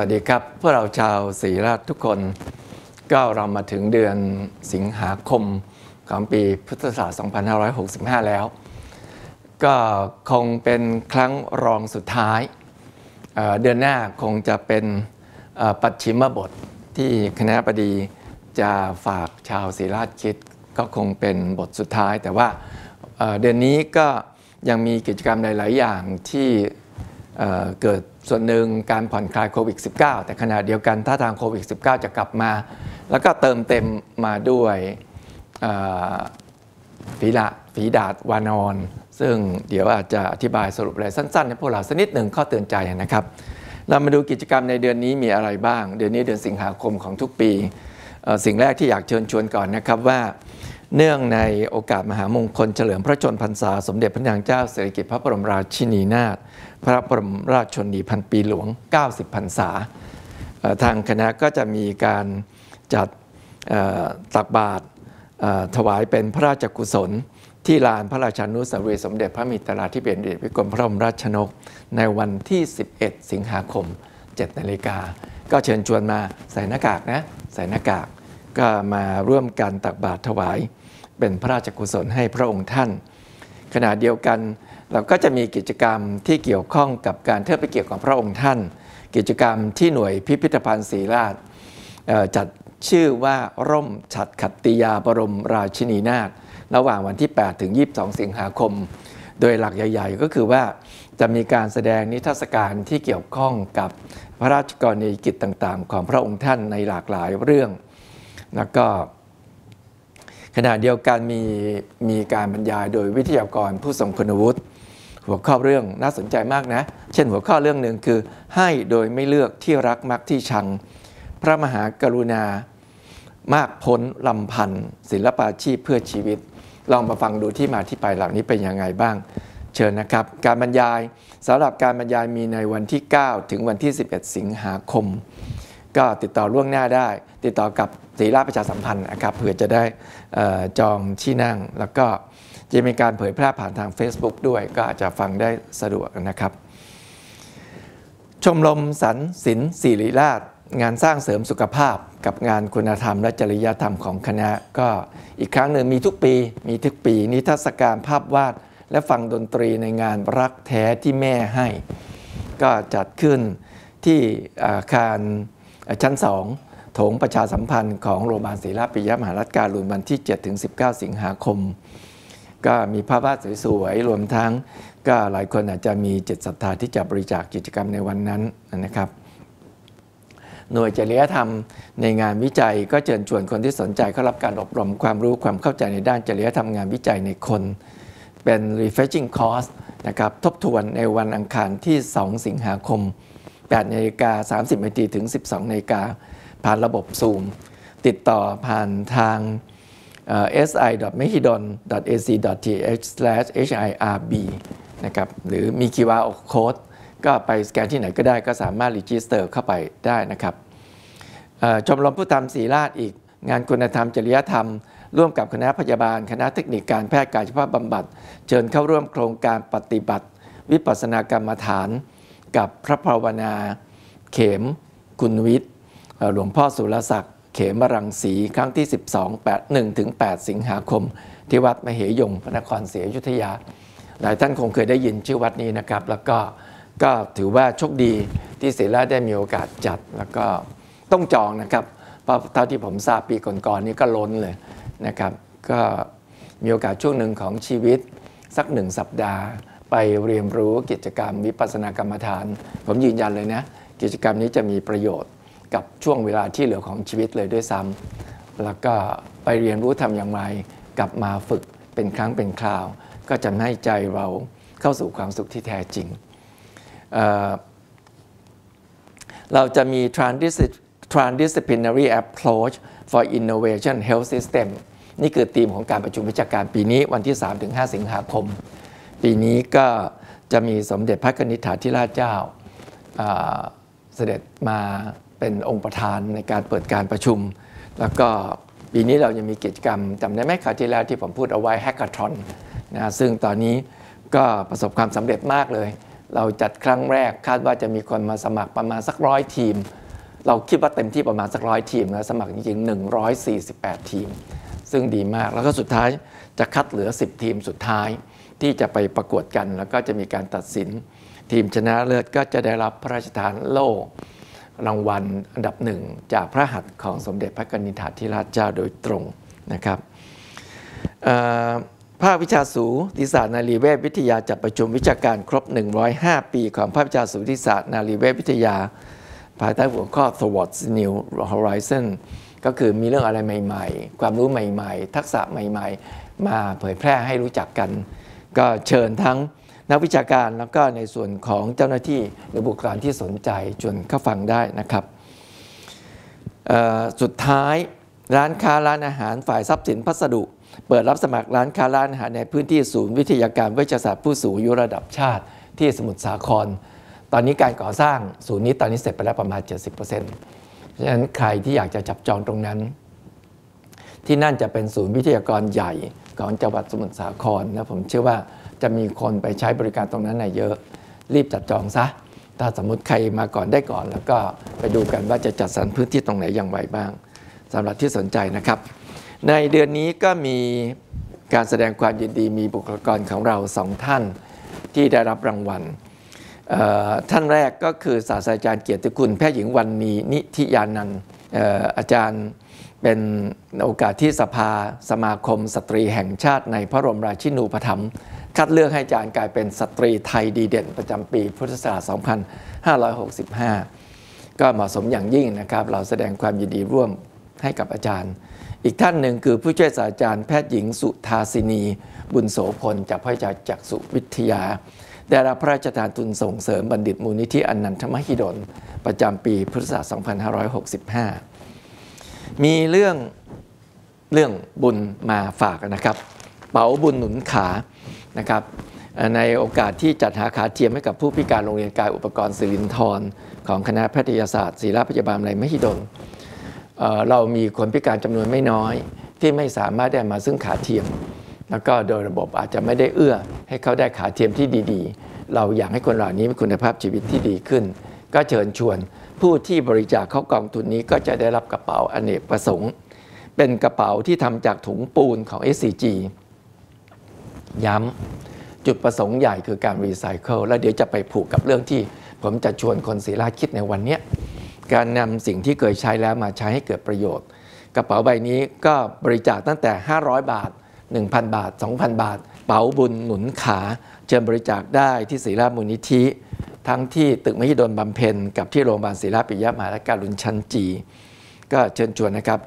วัสดีครับพวกเราชาวศรีราชทุกคนก็เรามาถึงเดือนสิงหาคมของปีพุทธศักราช 2565 แล้วก็คงเป็นครั้งรองสุดท้ายเดือนหน้าคงจะเป็นปัจฉิมบทที่คณบดีจะฝากชาวศรีราชคิดก็คงเป็นบทสุดท้ายแต่ว่าเดือนนี้ก็ยังมีกิจกรรมหลายๆอย่างที่เกิดส่วนหนึ่งการผ่อนคลายโควิด -19 แต่ขณะเดียวกันถ้าทางโควิด -19 จะกลับมาแล้วก็เติมเต็มมาด้วยฝีดาษวานอนซึ่งเดี๋ยวอาจจะอธิบายสรุปอะไรสั้นๆให้พวกเราสักนิดหนึ่งข้อเตือนใจนะครับเรามาดูกิจกรรมในเดือนนี้มีอะไรบ้างเดือนนี้เดือนสิงหาคมของทุกปีสิ่งแรกที่อยากเชิญชวนก่อนนะครับว่าเนื่องในโอกาสมหามงคลเฉลิมพระชนมพรรษาสมเด็จพระนางเจ้าสิริกิติ์พระบรมราชินีนาถพระบรมราชชนนีพันปีหลวง90พรรษาทางคณะก็จะมีการจัดตักบาตรถวายเป็นพระราชกุศลที่ลานพระราชานุสาวรีย์สมเด็จพระมิตราธิเบศรวิกรมพระบรมราชชนกในวันที่11สิงหาคม 7 นาฬิกาก็เชิญชวนมาใส่หน้ากากนะใส่หน้ากากก็มาร่วมกันตักบาตรถวายเป็นพระราชกุศลให้พระองค์ท่านขณะเดียวกันเราก็จะมีกิจกรรมที่เกี่ยวข้องกับการเทิดพระเกียรติของพระองค์ท่านกิจกรรมที่หน่วยพิพิธภัณฑ์ศรีราชจัดชื่อว่าร่มฉัตรขัตติยาบรมราชินีนาถระหว่างวันที่8ถึง22สิงหาคมโดยหลักใหญ่ๆก็คือว่าจะมีการแสดงนิทรรศการที่เกี่ยวข้องกับพระราชกรณียกิจต่างๆของพระองค์ท่านในหลากหลายเรื่องแล้วก็ขณะเดียวกันมีการบรรยายโดยวิทยากรผู้ทรงคุณวุฒิหัวข้อเรื่องน่าสนใจมากนะเช่นหัวข้อเรื่องหนึ่งคือให้โดยไม่เลือกที่รักมักที่ชังพระมหากรุณามากพ้นลำพันธ์ศิลปาชีพเพื่อชีวิตลองมาฟังดูที่มาที่ไปเหล่านี้เป็นยังไงบ้างเชิญนะครับการบรรยายสำหรับการบรรยายมีในวันที่9ถึงวันที่11สิงหาคมก็ติดต่อล่วงหน้าได้ติดต่อกับศรีราชประชาสัมพันธ์นะครับเพื่อจะได้จองที่นั่งแล้วก็จะมีการเผยแพร่ผ่านทาง Facebook ด้วยก็อาจจะฟังได้สะดวกนะครับชมรมสรรศิลป์ศิริราชงานสร้างเสริมสุขภาพกับงานคุณธรรมและจริยธรรมของคณะก็อีกครั้งหนึ่งมีทุกปีนิทรรศการภาพวาดและฟังดนตรีในงานรักแท้ที่แม่ให้ก็จัดขึ้นที่อาคารชั้น2โถงประชาสัมพันธ์ของโรงพยาบาลศรีราชปิยมหาราชการุณวันที่7ถึง19สิงหาคมก็มีภาพวาดสวยๆรวมทั้งก็หลายคนอาจจะมีจิตศรัทธาที่จะบริจาคกิจกรรมในวันนั้นนะครับหน่วยจริยธรรมในงานวิจัยก็เชิญชวนคนที่สนใจเข้ารับการอบรมความรู้ความเข้าใจในด้านจริยธรรมงานวิจัยในคนเป็น refreshing course นะครับทบทวนในวันอังคารที่2สิงหาคม8:30 นถึง 12 นาฬิกาผ่านระบบ Zoom ติดต่อผ่านทางsi.mahidol.ac.th/hirb นะครับหรือมี QR Code ก็ไปสแกนที่ไหนก็ได้ก็สามารถรีจิสเตอร์เข้าไปได้นะครับชมรมผู้ทำศรีราชอีกงานคุณธรรมจริยธรรมร่วมกับคณะพยาบาลคณะเทคนิคการแพทย์กายภาพบำบัดเชิญเข้าร่วมโครงการปฏิบัติวิปัสสนากรรมฐานกับพระภาวนาเขมคุณวิทย์หลวงพ่อสุรศักดิ์เขมรังสีครั้งที่1 ถึง 8 สิงหาคมที่วัดมเหยงพระนครศรีอยุธยาหลายท่านคงเคยได้ยินชื่อวัดนี้นะครับแล้วก็ถือว่าโชคดีที่ศรีราชได้มีโอกาสจัดแล้วก็ต้องจองนะครับเพราะเท่าที่ผมทราบปีก่อนๆนี้ก็ล้นเลยนะครับก็มีโอกาสช่วงหนึ่งของชีวิตสัก1 สัปดาห์ไปเรียนรู้กิจกรรมวิปัสสนากรรมฐานผมยืนยันเลยนะกิจกรรมนี้จะมีประโยชน์กับช่วงเวลาที่เหลือของชีวิตเลยด้วยซ้ำแล้วก็ไปเรียนรู้ทำอย่างไรกลับมาฝึกเป็นครั้งเป็นคราวก็จะให้ใจเราเข้าสู่ความสุขที่แท้จริงเราจะมี Transdisciplinary Approach for Innovation Health System นี่คือธีมของการประชุมวิชาการปีนี้วันที่ 3-5 สิงหาคมปีนี้ก็จะมีสมเด็จพระนิธิฐาธิราชเจ้าเสด็จมาเป็นองค์ประธานในการเปิดการประชุมแล้วก็ปีนี้เรายังมีกิจกรรมจำได้ไหมคราวที่แล้วที่ผมพูดเอาไว้แฮกเกอร์ทอนนะซึ่งตอนนี้ก็ประสบความสำเร็จมากเลยเราจัดครั้งแรกคาดว่าจะมีคนมาสมัครประมาณสัก100 ทีมเราคิดว่าเต็มที่ประมาณสัก100 ทีมนะสมัครจริงๆ148 ทีมซึ่งดีมากแล้วก็สุดท้ายจะคัดเหลือ10 ทีมสุดท้ายที่จะไปประกวดกันแล้วก็จะมีการตัดสินทีมชนะเลิศก็จะได้รับพระราชทานโล่รางวัลอันดับหนึ่งจากพระหัตถ์ของสมเด็จพระกนิษฐาธิราชเจ้าโดยตรงนะครับภาควิชาสูติศาสตร์นารีเวชวิทยาจัดประชุมวิชาการครบ105 ปีของภาควิชาสูติศาสตร์นารีเวชวิทยาภายใต้หัวข้อ Towards New Horizon ก็คือมีเรื่องอะไรใหม่ๆความรู้ใหม่ๆทักษะใหม่ๆมาเผยแพร่ให้รู้จักกันก็เชิญทั้งนักวิชาการแล้วก็ในส่วนของเจ้าหน้าที่หรือบุคคลที่สนใจชวนเข้าฟังได้นะครับสุดท้ายร้านค้าร้านอาหารฝ่ายทรัพย์สินพัสดุเปิดรับสมัครร้านค้าร้านอาหารในพื้นที่ศูนย์วิทยาการเวชศาสตร์ผู้สูงอายุระดับชาติที่สมุทรสาครตอนนี้การก่อสร้างศูนย์นี้ตอนนี้เสร็จไปแล้วประมาณ 70% เพราะฉะนั้นใครที่อยากจะจับจองตรงนั้นที่นั่นจะเป็นศูนย์วิทยากรใหญ่ของจังหวัดสมุทรสาครนะผมเชื่อว่าจะมีคนไปใช้บริการตรงนั้นเยอะรีบจัดจองซะถ้าสมมติใครมาก่อนได้ก่อนแล้วก็ไปดูกันว่าจะจัดสรรพื้นที่ตรงไหนอย่างไรบ้างสำหรับที่สนใจนะครับในเดือนนี้ก็มีการแสดงความยินดีมีบุคลากรของเรา2 ท่านที่ได้รับรางวัลท่านแรกก็คือศาสตราจารย์เกียรติคุณแพทย์หญิงวรรณีนิธิยานันท์อาจารย์เป็นโอกาสที่สภาสมาคมสตรีแห่งชาติในพระบรมราชินูปถัมภ์คัดเลือกให้อาจารย์กลายเป็นสตรีไทยดีเด่นประจำปีพุทธศักราช 2565 ก็เหมาะสมอย่างยิ่งนะครับเราแสดงความยินดีร่วมให้กับอาจารย์อีกท่านหนึ่งคือผู้ช่วยศาสตราจารย์แพทย์หญิงสุธาสินีบุญโสพลจากพระวิชาจักษุวิทยาได้รับพระราชทานทุนส่งเสริมบัณฑิตมูลนิธิอนันทมหิดลประจำปีพุทธศักราช 2565 มีเรื่องบุญมาฝากนะครับเป๋าบุญหนุนขานะครับในโอกาสที่จัดหาขาเทียมให้กับผู้พิการโรงเรียนกายอุปกรณ์ศิรินธรของคณะแพทยศาสตร์ศิริพยาบาลมหิดลเรามีคนพิการจำนวนไม่น้อยที่ไม่สามารถได้มาซึ่งขาเทียมแล้วก็โดยระบบอาจจะไม่ได้เอื้อให้เขาได้ขาเทียมที่ดีๆเราอยากให้คนเหล่านี้มีคุณภาพชีวิตที่ดีขึ้นก็เชิญชวนผู้ที่บริจาคเข้ากองทุนนี้ก็จะได้รับกระเป๋าอเนกประสงค์เป็นกระเป๋าที่ทำจากถุงปูนของ SCG ย้ำจุดประสงค์ใหญ่คือการรีไซเคิลแล้วเดี๋ยวจะไปผูกกับเรื่องที่ผมจะชวนคนศิริราชคิดในวันนี้การนำสิ่งที่เคยใช้แล้วมาใช้ให้เกิดประโยชน์กระเป๋าใบนี้ก็บริจาคตั้งแต่500 บาท 1,000 บาท 2,000 บาทเป๋าบุญหนุนขาเชิญบริจาคได้ที่ศิริราชมูลนิธิทั้งที่ตึกมหิดลบำเพ็ญกับที่โรงพยาบาลศิริราชปิยมหาและการุณชั้นจีก็เชิญชวนนะครับ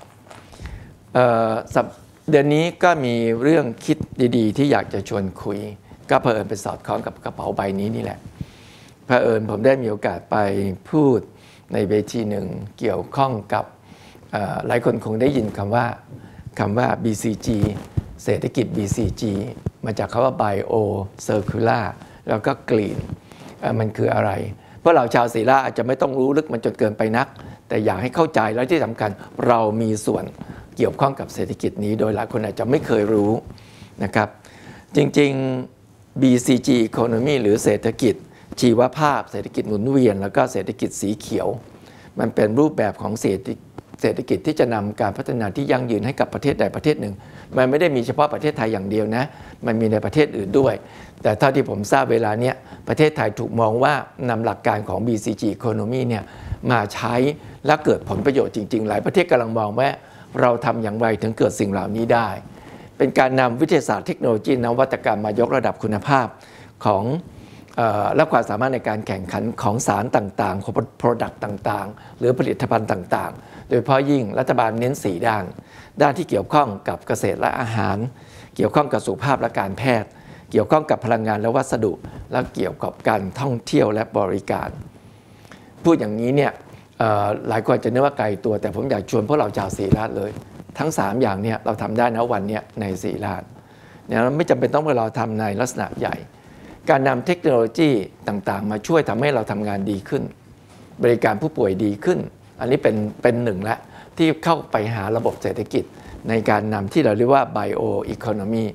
เดือนนี้ก็มีเรื่องคิดดีๆที่อยากจะชวนคุยก็เผอิญไปสอดคล้องกับกระเป๋าใบนี้นี่แหละเผอิญผมได้มีโอกาสไปพูดในเวทีหนึ่งเกี่ยวข้องกับหลายคนคงได้ยินคำว่า BCG เศรษฐกิจ BCG มาจากคำว่า Bio Circular แล้วก็ Green มันคืออะไรเพราะเราชาวศิริราชอาจจะไม่ต้องรู้ลึกมันจนเกินไปนักแต่อยากให้เข้าใจและที่สำคัญเรามีส่วนเกี่ยวข้องกับเศรษฐกิจนี้โดยหลายคนอาจจะไม่เคยรู้นะครับจริงๆ BCG Economy หรือเศรษฐกิจชีวภาพเศรษฐกิจหมุนเวียนแล้วก็เศรษฐกิจสีเขียวมันเป็นรูปแบบของเศรษฐกิจที่จะนำการพัฒนาที่ยั่งยืนให้กับประเทศใดประเทศหนึ่งมันไม่ได้มีเฉพาะประเทศไทยอย่างเดียวนะมันมีในประเทศอื่นด้วยแต่เท่าที่ผมทราบเวลาเนี้ยประเทศไทยถูกมองว่านำหลักการของ BCG Economy เนี่ยมาใช้และเกิดผลประโยชน์จริงๆหลายประเทศกำลังมองว่าเราทำอย่างไรถึงเกิดสิ่งเหล่านี้ได้เป็นการนำวิทยาศาสตร์เทคโนโลยีนวัตกรรมมายกระดับคุณภาพของและความสามารถในการแข่งขันของสารต่างๆของ Product ต่างๆหรือผลิตภัณฑ์ต่างๆโดยเฉพาะยิ่งรัฐบาลเน้น4ด้านที่เกี่ยวข้องกับเกษตรและอาหารเกี่ยวข้องกับสุขภาพและการแพทย์เกี่ยวข้องกับพลังงานและวัสดุและเกี่ยวกับการท่องเที่ยวและบริการพูดอย่างนี้เนี่ยหลายคนจะนึกว่าไกลตัวแต่ผมอยากชวนพวกเราชาวศรีราชเลยทั้ง3อย่างเนี่ยเราทำได้นะวันนี้ในศรีราชเนี่ยไม่จำเป็นต้องเราทำในลักษณะใหญ่การนำเทคโนโลยีต่างๆมาช่วยทำให้เราทำงานดีขึ้นบริการผู้ป่วยดีขึ้นอันนี้เป็นหนึ่งละที่เข้าไปหาระบบเศรษฐกิจในการนำที่เราเรียกว่า Bio Economy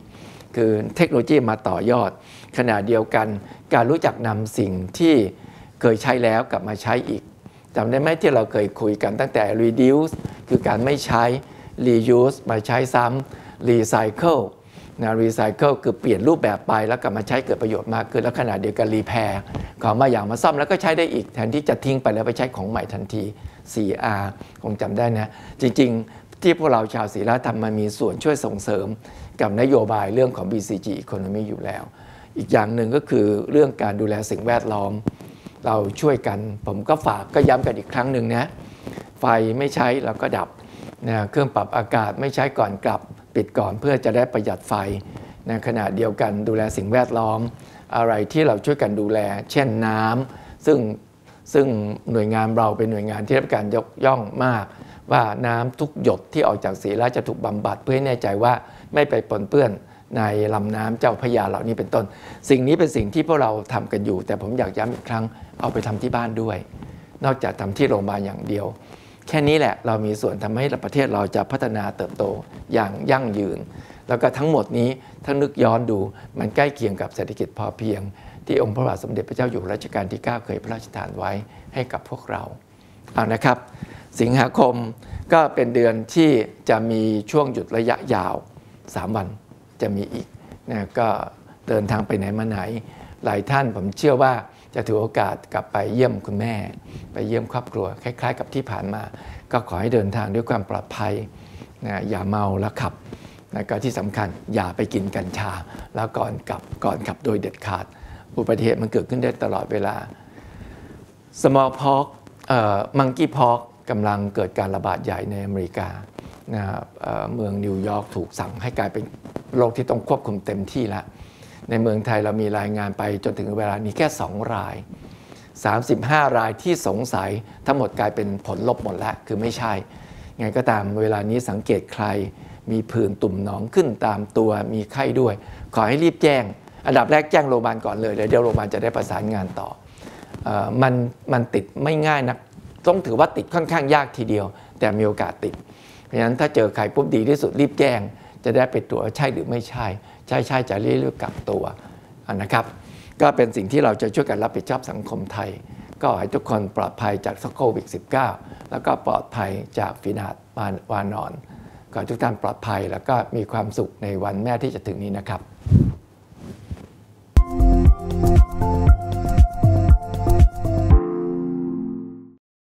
คือเทคโนโลยีมาต่อยอดขณะเดียวกันการรู้จักนำสิ่งที่เคยใช้แล้วกลับมาใช้อีกจำได้ไหมที่เราเคยคุยกันตั้งแต่ reduce คือการไม่ใช้ reuse มาใช้ซ้ำ recycle นะ recycle คือเปลี่ยนรูปแบบไปแล้วกลับมาใช้เกิดประโยชน์มากขึ้นแล้วขณะเดียวกัน repair ของมาอย่างมาซ่อมแล้วก็ใช้ได้อีกแทนที่จะทิ้งไปแล้วไปใช้ของใหม่ทันที 4R คงจำได้นะจริงๆที่พวกเราชาวศิลธรรมมันมีส่วนช่วยส่งเสริมกับนโยบายเรื่องของ BCG Economy อยู่แล้วอีกอย่างหนึ่งก็คือเรื่องการดูแลสิ่งแวดล้อมเราช่วยกันผมก็ฝากก็ย้ำกันอีกครั้งหนึ่งนะไฟไม่ใช้เราก็ดับนะเครื่องปรับอากาศไม่ใช้ก่อนกลับปิดก่อนเพื่อจะได้ประหยัดไฟนะขณะเดียวกันดูแลสิ่งแวดล้อมอะไรที่เราช่วยกันดูแลเช่นน้ำซึ่งหน่วยงานเราเป็นหน่วยงานที่ได้รับการยกย่องมากว่าน้ำทุกหยดที่ออกจากศรีราชจะถูกบำบัดเพื่อให้แน่ใจว่าไม่ไปปนเปื้อนในลำน้ำเจ้าพระยาเหล่านี้เป็นต้นสิ่งนี้เป็นสิ่งที่พวกเราทำกันอยู่แต่ผมอยากย้ำอีกครั้งเอาไปทำที่บ้านด้วยนอกจากทำที่โรงพยาบาลอย่างเดียวแค่นี้แหละเรามีส่วนทำให้ประเทศเราจะพัฒนาเติบโตอย่างยั่งยืนแล้วก็ทั้งหมดนี้ถ้านึกย้อนดูมันใกล้เคียงกับเศรษฐกิจพอเพียงที่องค์พระบาทสมเด็จพระเจ้าอยู่หัวรัชกาลที่ 9 เคยพระราชทานไว้ให้กับพวกเราเอานะครับสิงหาคมก็เป็นเดือนที่จะมีช่วงหยุดระยะยาว3 วันจะมีอีกนะก็เดินทางไปไหนมาไหนหลายท่านผมเชื่อว่าจะถือโอกาสกลับไปเยี่ยมคุณแม่ไปเยี่ยมครอบครัวคล้ายๆกับที่ผ่านมาก็ขอให้เดินทางด้วยความปลอดภัยนะอย่าเมาแล้วขับนะก็ที่สำคัญอย่าไปกินกัญชาแล้วก่อนขับโดยเด็ดขาดอุบัติเหตุมันเกิดขึ้นได้ตลอดเวลา smallpox monkeypox กำลังเกิดการระบาดใหญ่ในอเมริกานะครับเมืองนิวยอร์กถูกสั่งให้กลายเป็นโรคที่ต้องควบคุมเต็มที่แล้วในเมืองไทยเรามีรายงานไปจนถึงเวลานี้แค่2 ราย35 รายที่สงสัยทั้งหมดกลายเป็นผลลบหมดแล้วคือไม่ใช่ไงก็ตามเวลานี้สังเกตใครมีผื่นตุ่มหนองขึ้นตามตัวมีไข้ด้วยขอให้รีบแจ้งอันดับแรกแจ้งโรงพยาบาลก่อนเลยเดี๋ยวโรงพยาบาลจะได้ประสานงานต่อมันติดไม่ง่ายนักต้องถือว่าติดค่อนข้างยากทีเดียวแต่มีโอกาสติดเพราะฉะนั้นถ้าเจอใครปุ๊บดีที่สุดรีบแจ้งจะได้ไปตรวจใช่หรือไม่ใช่ใช่จะรีบกักตัวนะครับก็เป็นสิ่งที่เราจะช่วยกันรับผิดชอบสังคมไทยก็ให้ทุกคนปลอดภัยจากโควิด -19 แล้วก็ปลอดภัยจากฝีดาษวานอนขอให้ทุกท่านปลอดภัยแล้วก็มีความสุขในวันแม่ที่จะถึงนี้นะครับ